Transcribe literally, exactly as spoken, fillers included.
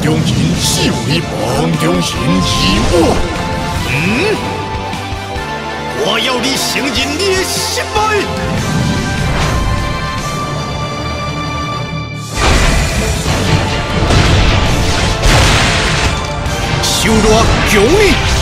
中人是为梦中人之我。嗯，我要你承认你的失败。手段强力。